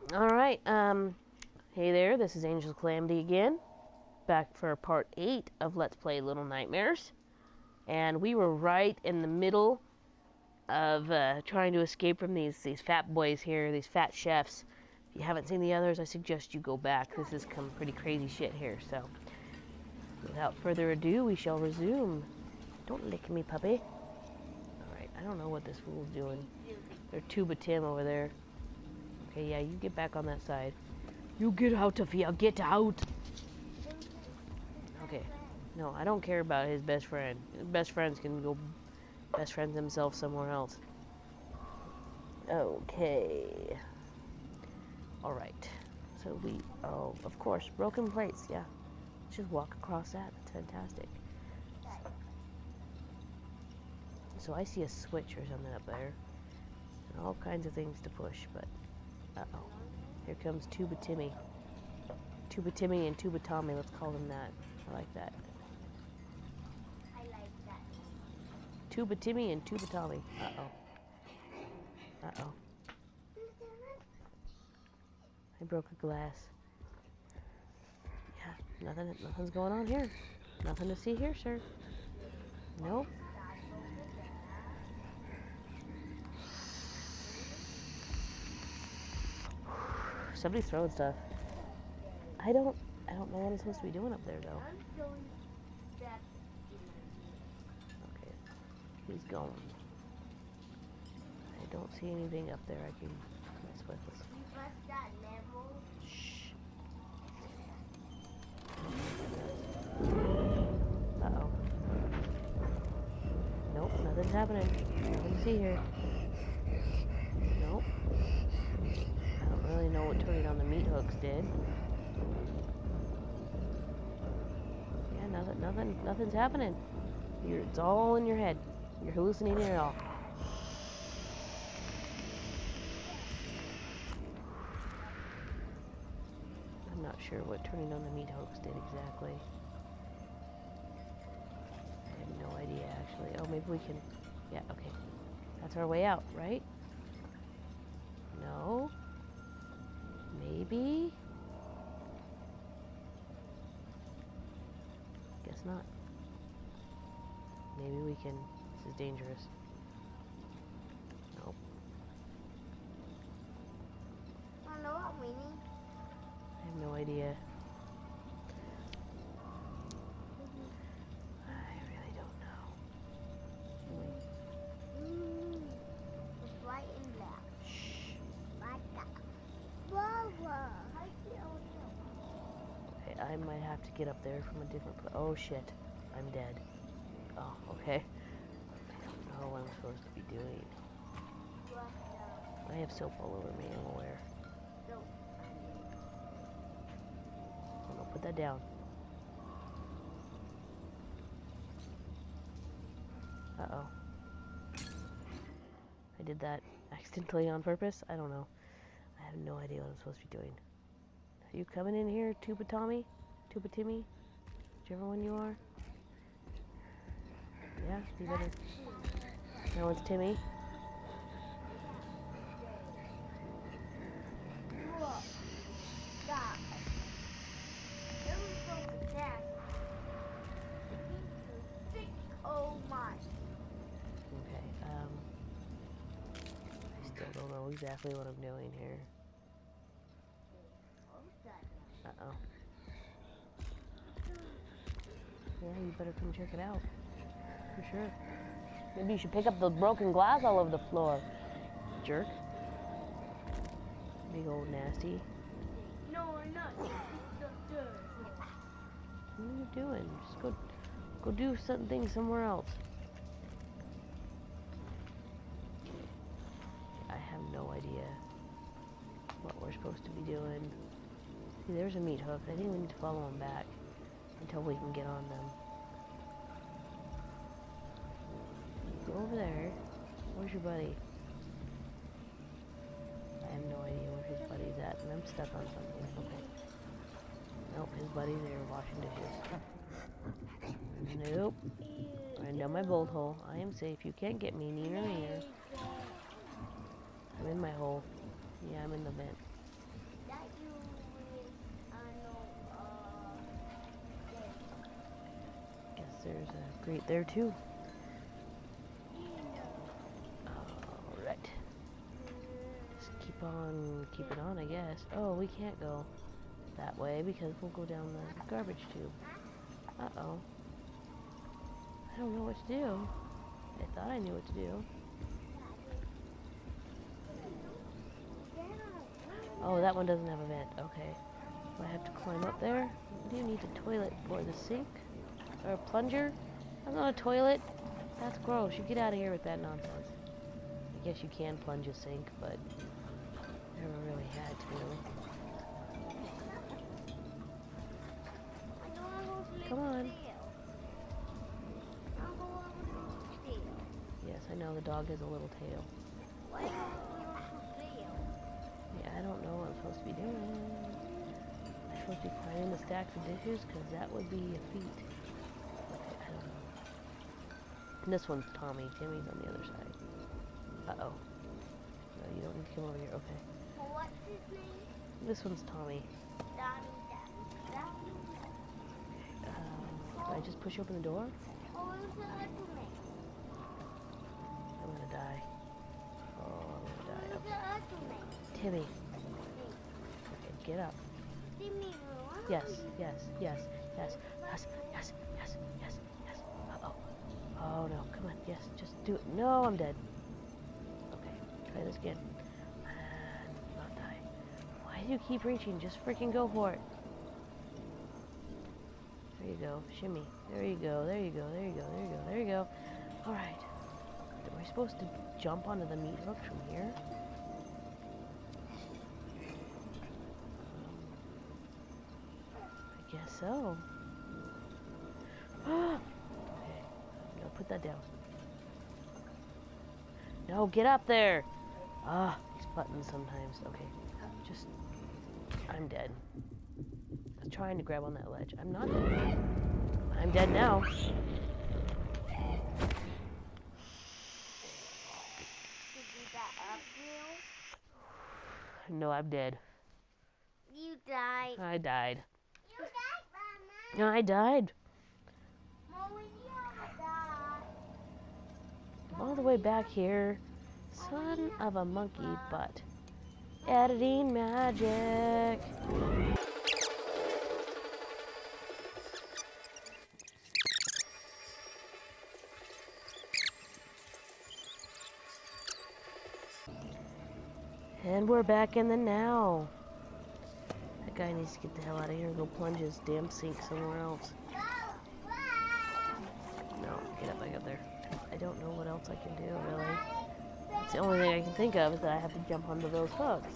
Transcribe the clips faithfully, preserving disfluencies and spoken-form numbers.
Alright, um, hey there, this is Angel Calamity again, back for part eight of Let's Play Little Nightmares. And we were right in the middle of uh, trying to escape from these, these fat boys here, these fat chefs. If you haven't seen the others, I suggest you go back. This is some pretty crazy shit here, so without further ado, we shall resume. Don't lick me, puppy. Alright, I don't know what this fool's doing. There's Tuba Tim over there. Okay, yeah, you get back on that side. You get out of here, get out! Okay. No, I don't care about his best friend. His best friends can go best friend themselves somewhere else. Okay. Alright. So we, oh, of course, broken plates, yeah. Let's just walk across that, that's fantastic. So I see a switch or something up there. And all kinds of things to push, but, uh-oh. Here comes Tuba Timmy. Tuba Timmy and Tuba Tommy, let's call them that. I like that. I like that. Tuba Timmy and Tuba Tommy. Uh-oh. Uh-oh. I broke a glass. Yeah, nothing, nothing's going on here. Nothing to see here, sir. Nope. Somebody's throwing stuff. I don't, I don't know what I'm supposed to be doing up there, though. Okay, he's going. I don't see anything up there I can mess with. Shh. Uh-oh. Nope, nothing's happening. Nothing to see here. Nope. I don't really know what turning on the meat hooks did. Yeah, nothing, nothing, nothing's happening. You're, it's all in your head. You're hallucinating it all. I'm not sure what turning on the meat hooks did exactly. I have no idea, actually. Oh, maybe we can... Yeah, okay. That's our way out, right? No. Maybe? Guess not. Maybe we can... This is dangerous. Nope. I know what we need. I have no idea. I really don't know. Mm, it's white and black. Shh. Like that. Whoa, whoa. Okay, I might have to get up there from a different place. Oh shit. I'm dead. Oh, okay. I don't know what I'm supposed to be doing. I have soap all over me, I'm aware. Oh no, put that down. Uh-oh. I did that accidentally on purpose? I don't know. I have no idea what I'm supposed to be doing. Are you coming in here, Tuba Tommy? Tuba Timmy? Whichever one you are? Yeah, you better. That one's Timmy. Stop. Oh my. Okay, um... I still don't know exactly what I'm doing here. Uh-oh. Yeah, you better come check it out. For sure. Maybe you should pick up the broken glass all over the floor. Jerk. Big old nasty. No, I'm not. What are you doing? Just go go do something somewhere else. I have no idea what we're supposed to be doing. See, there's a meat hook. I think we need to follow them back until we can get on them. Go over there. Where's your buddy? I have no idea where his buddy's at, and I'm stuck on something. Okay. Nope, his buddy's there washing dishes. Nope. Ran down my bolt hole. I am safe. You can't get me, neener, neener. I'm in my hole. Yeah, I'm in the vent. that you will, uh, know, uh, there. Guess there's a grate there too. You know. Alright. Just keep on keeping on, I guess. Oh, we can't go that way because we'll go down the garbage tube. Uh-oh. I don't know what to do. I thought I knew what to do. Oh, that one doesn't have a vent. Okay. Do I have to climb up there? Do you need a toilet for the sink? Or a plunger? That's not a toilet. That's gross. You get out of here with that nonsense. I guess you can plunge a sink, but never really had to. Come on. Yes, I know the dog has a little tail. Why don't you fail? Yeah, I don't know what I'm supposed to be doing. I'm supposed to be climbing the stacks of dishes, because that would be a feat. Okay, I don't know. And this one's Tommy. Jimmy's on the other side. Uh-oh. No, you don't need to come over here. Okay. Well, what's his name? This one's Tommy. Donnie, Donnie, Donnie. Um, did I just push open the door? Oh, who's the other man? I'm gonna die. Oh, I'm gonna die. Who's the other man? Timmy. Me. Okay, get up. See me, Lou. Yes, yes, yes, yes, yes, yes, yes, yes, yes. Uh-oh. Oh, no. Come on. Yes, just do it. No, I'm dead. Okay, try this again. And not die. Why do you keep reaching? Just freaking go for it. There you go. Shimmy. There you go. There you go. There you go. There you go. There you go. All right. Am I supposed to jump onto the meat hooks from here? I guess so. Okay. No, put that down. No, get up there! Ah, these buttons sometimes. Okay. Just... I'm dead. I was trying to grab on that ledge. I'm not dead. I'm dead now. Did you that up, Neil? No, I'm dead. You died. I died. You died, Mama. No, I died. Mommy, you died. I'm all the way back here. Son of a monkey butt. Editing magic. And we're back in the now. That guy needs to get the hell out of here and go plunge his damn sink somewhere else. No, get up back up there. I don't know what else I can do, really. It's the only thing I can think of is that I have to jump onto those hooks.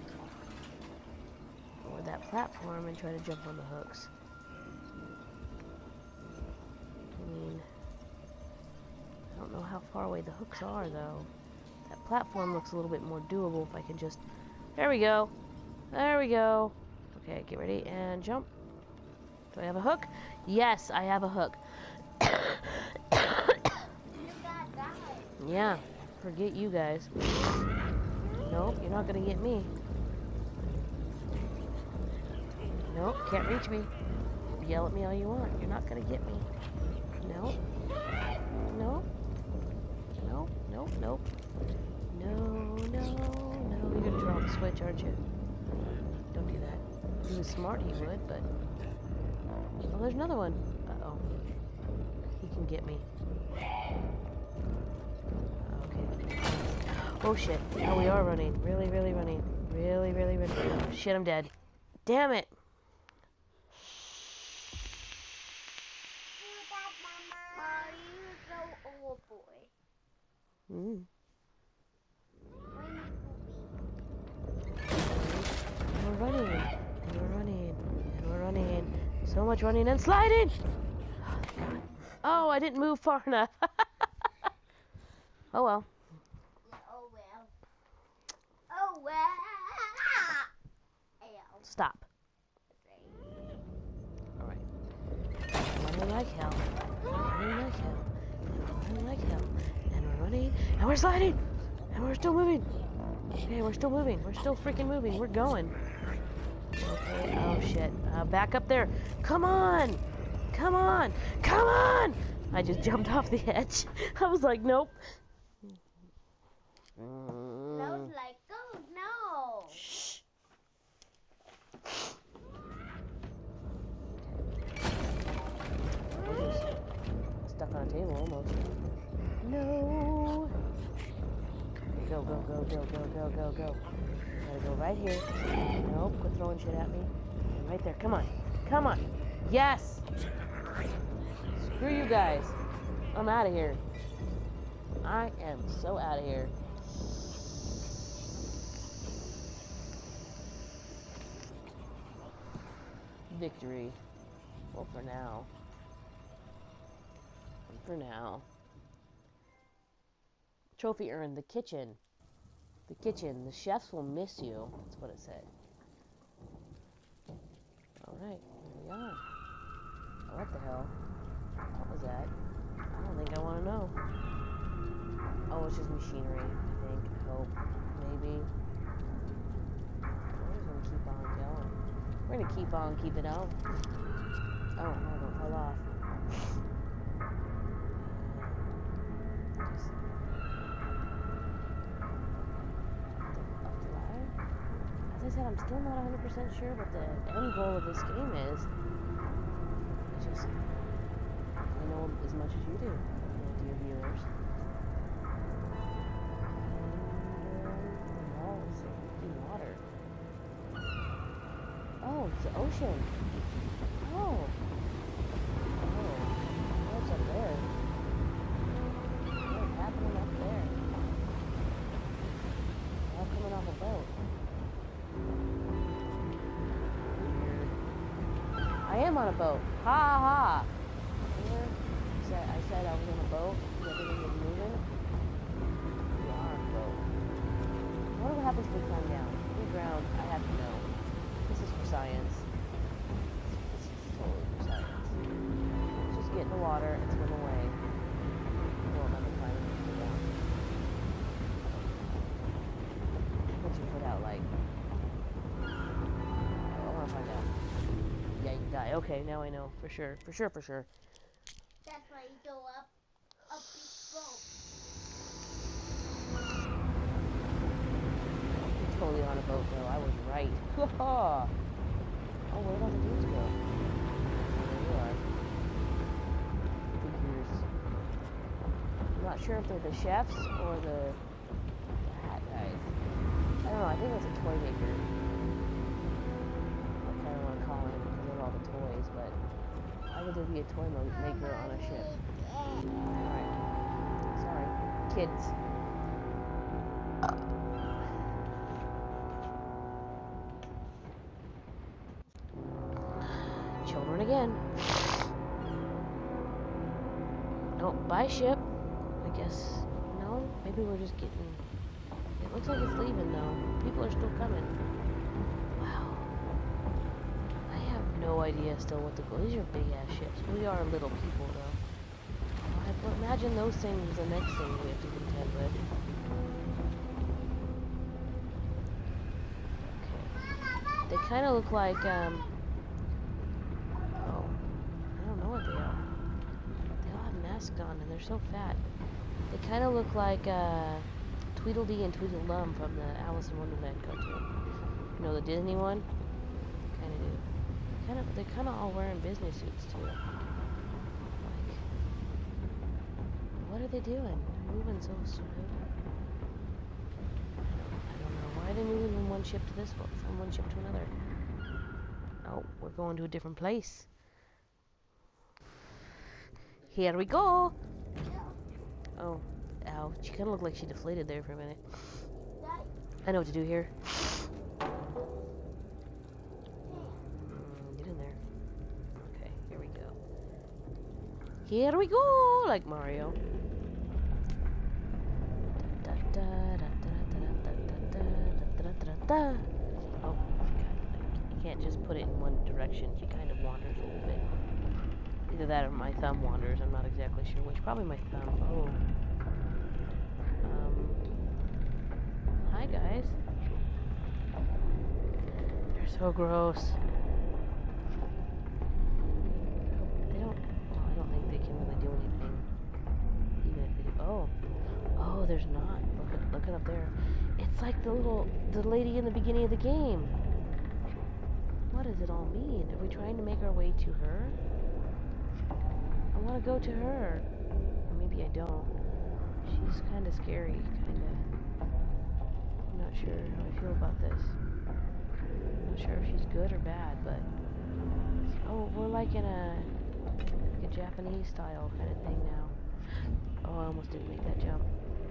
Or that platform and try to jump on the hooks. I mean, I don't know how far away the hooks are, though. That platform looks a little bit more doable if I can just... There we go. There we go. Okay, get ready and jump. Do I have a hook? Yes, I have a hook. Yeah, forget you guys. Nope, you're not gonna get me. Nope, can't reach me. Yell at me all you want. You're not gonna get me. Nope. Nope. Nope, nope, nope. No, no, no. You're gonna turn off the switch, aren't you? Don't do that. If he was smart, he would, but... Oh, there's another one. Uh-oh. He can get me. Okay. Oh, shit. Oh, we are running. Really, really running. Really, really running. Oh, shit, I'm dead. Damn it! Mm. And we're running, and we're running, and we're running. So much running and sliding! Oh, God. Oh, I didn't move far enough. Oh, well. Oh, well. Oh, well. Stop. Alright. Running like hell. Running like hell. Running like hell. And we're running. And we're sliding! And we're still moving. Okay, we're still moving. We're still freaking moving. We're going. Okay, oh shit. Uh, back up there. Come on! Come on! Come on! I just jumped off the edge. I was like, nope. Mm. I was like, oh no. Shh. I was just stuck on a table almost. No. Go, go, go, go, go, go, go, go. Gotta go right here. Nope, quit throwing shit at me. Right there, come on. Come on. Yes! Screw you guys. I'm out of here. I am so out of here. Victory. Well, for now. For now. Trophy earned. The kitchen. The kitchen. The chefs will miss you. That's what it said. Alright, here we are. Oh, what the hell? What was that? I don't think I want to know. Oh, it's just machinery, I think. I hope. Maybe. We're just gonna keep on going. We're gonna keep on keeping on. Oh, no, don't fall off. Just up the ladder. As I said, I'm still not one hundred percent sure what the end goal of this game is. I just, I know as much as you do, my dear viewers. And, uh, the walls are empty water. Oh, it's the ocean. Oh. Oh. What's up there? What's happening up there? I'm coming off a boat. Weird. I am on a boat. Ha ha. Remember? I said I said I was on a boat. Everything was moving. We are on a boat. I wonder what happens if we climb down. If we drown, I have to know. This is for science. This is totally for science. Let's just get in the water and swim away. Well, not the climb and go down. Put your foot out like. I want to find out. Yeah, you die. Okay, now I know. For sure. For sure, for sure. That's why you go up, up this boat. Totally on a boat though. I was right. Oh, where did all the dudes go? There you are. Figures. I'm not sure if they're the chefs or the, the hat guys. I don't know. I think it's a toy maker. I kind of want to call him because of all the toys, but why would there be a toy maker on a ship? Alright. Sorry. Kids. Children again. Oh, bye ship. I guess. No? Maybe we're just getting... It looks like it's leaving though. People are still coming. Wow. I have no idea still what the goal. These are big ass ships. We are little people though. I imagine those things the next thing we have to contend with. Okay. They kind of look like, um... oh. I don't know what they are. They all have masks on and they're so fat. They kind of look like, uh... Tweedledee and Tweedledum from the Alice in Wonderland cartoon. You know, the Disney one? Kind of do. Kind of, they're kind of all wearing business suits too. Like, what are they doing? They're moving so slow. I don't know. Why are they moving from one ship to this one, from one ship to another? Oh, we're going to a different place. Here we go. Oh. Ow, she kind of looked like she deflated there for a minute. I know what to do here. Mm, get in there. Okay, here we go. Here we go, like Mario. Oh, God. You can't just put it in one direction. She kind of wanders a little bit. Either that or my thumb wanders. I'm not exactly sure which. Probably my thumb. Oh. Um, hi guys. There's so gross. They don't. Well, I don't think they can really do anything. Even if they do. Oh, oh, there's not. Look at, look at up there. It's like the little, the lady in the beginning of the game. What does it all mean? Are we trying to make our way to her? I want to go to her. Or maybe I don't. She's kind of scary, kind of. I'm not sure how I feel about this. I'm not sure if she's good or bad, but... Oh, we're like in a, like a Japanese style kind of thing now. Oh, I almost didn't make that jump.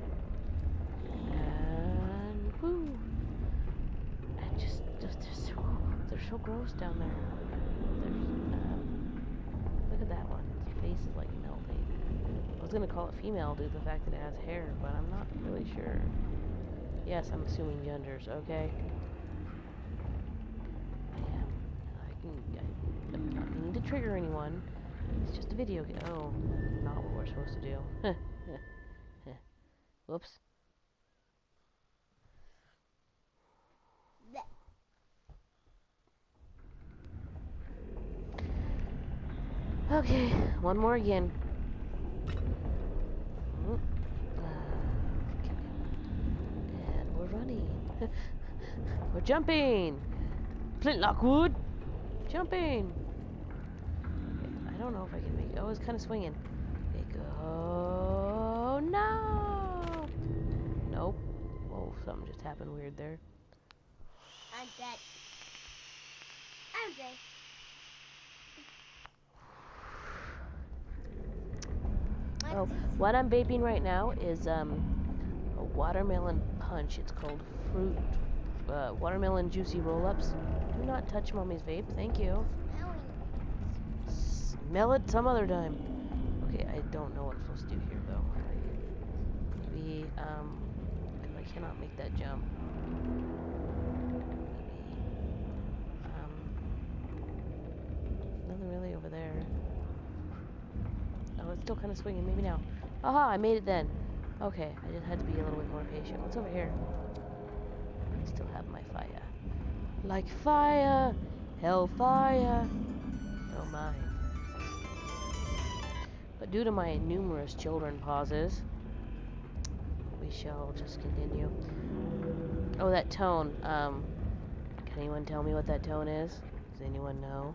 And... woo! And just, just, just so, they're so gross down there. There's, um... look at that one. Its face is like melting. I was gonna call it female due to the fact that it has hair, but I'm not really sure. Yes, I'm assuming genders, okay? I am. I can... I, I'm not meaning to trigger anyone. It's just a video game. Oh, not what we're supposed to do. Whoops. Okay, one more again. Mm. Uh, and we're running. We're jumping. Flint Lockwood. Jumping. Okay, I don't know if I can make it. Oh, it's kind of swinging. Okay, go. No. Nope. Oh, something just happened weird there. I'm dead. I'm dead. Oh, what I'm vaping right now is um, a watermelon punch. It's called fruit, uh, watermelon juicy roll-ups. Do not touch Mommy's vape, thank you. Smell it some other time. Okay, I don't know what I'm supposed to do here though. Maybe, um, I cannot make that jump. Maybe, um, nothing really over there. Oh, it's still kind of swinging. Maybe now. Aha, I made it then. Okay, I just had to be a little bit more patient. What's over here? I still have my fire. Like fire, hellfire. Oh my. But due to my numerous children pauses, we shall just continue. Oh, that tone. Um, can anyone tell me what that tone is? Does anyone know?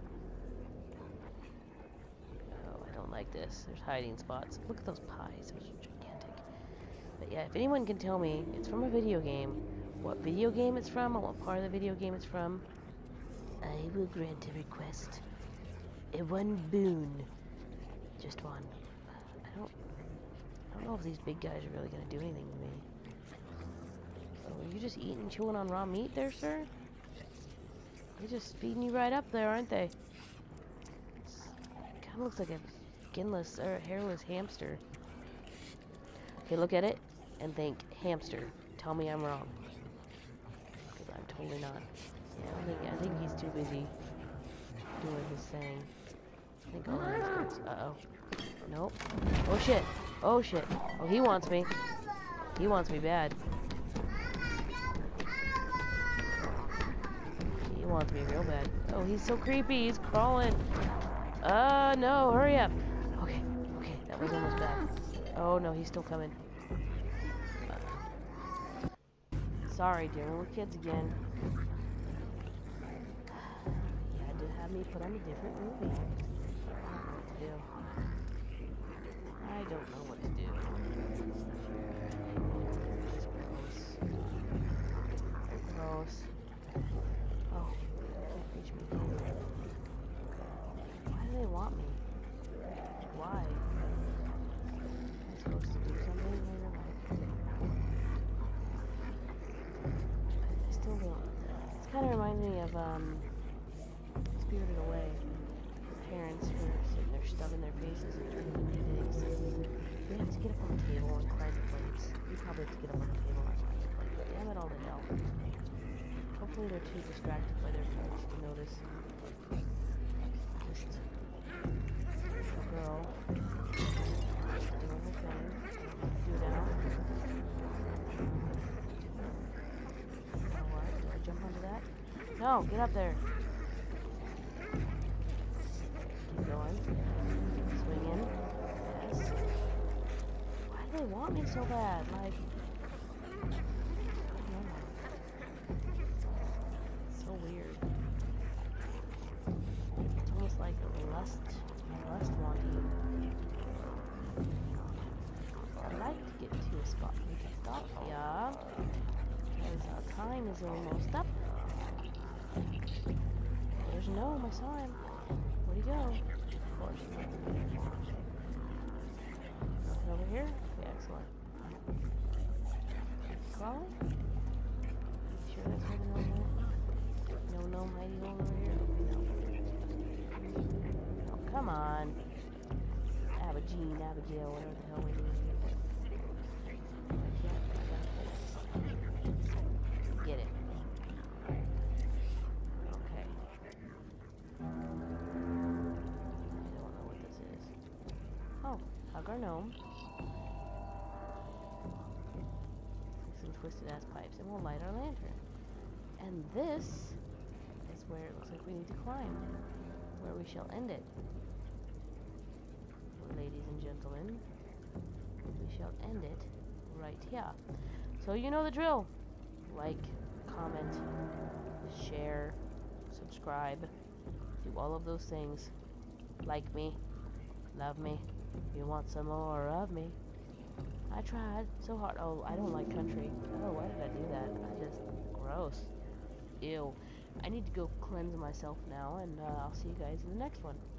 Like this. There's hiding spots. Look at those pies. Those are gigantic. But yeah, if anyone can tell me, it's from a video game. What video game it's from, or what part of the video game it's from, I will grant a request. A one boon. Just one. I don't I don't know if these big guys are really gonna do anything to me. Oh, are you just eating, chewing on raw meat there, sir? They're just feeding you right up there, aren't they? It kinda looks like a skinless or hairless hamster. Okay, look at it and think hamster. Tell me I'm wrong, because I'm totally not. Yeah, I don't think. I think he's too busy doing his thing. I think all hamsters. Uh oh. Nope. Oh shit. Oh shit. Oh, he wants me. He wants me bad. He wants me real bad. Oh, he's so creepy. He's crawling. Uh, no. Hurry up. Okay, okay, that was almost bad. Oh no, he's still coming. Uh, sorry, dear, we're kids again. You had to have me put on a different movie. I don't know what to do. I don't know what to do. It's gross. Gross. Oh, they can't reach me. Why do they want me? Why? Am I supposed to do something later? Like, I still don't. This kind of reminds me of um, Spirited Away. Parents who are sitting there stubbing their faces and turning into pigs. We have to get up on the table and climb the plates. We probably have to get up on the table and climb the plate. Damn it all to hell. Hopefully they're too distracted by their phones to notice. Just a girl doing her thing. Do now. You know what? Do I jump onto that? No, get up there. Keep going. Swing in. Yes. Why do they want me so bad? Like, I don't know. It's so weird. It's almost like a lust, lust wanting. I'd like to get to a spot we can stop here, because our time is almost up. There's no, my sign. Where'd he go? Of course. Nothing over here? Okay, excellent. Crawling? You sure that's where the gnome went? No gnome hiding hole over here? No. Oh, come on. Abagine, Abigail, whatever the hell we need. I can't, I gotta get it. Okay. I don't know what this is. Oh, hug our gnome. Some twisted ass pipes, and we'll light our lantern. And this is where it looks like we need to climb, where we shall end it. Ladies and gentlemen, we shall end it right here. So you know the drill. Like, comment, share, subscribe, do all of those things. Like me, love me, you want some more of me. I tried so hard. Oh, I don't like country. Oh, why did I do that? I just, gross. Ew. I need to go cleanse myself now, and uh, I'll see you guys in the next one.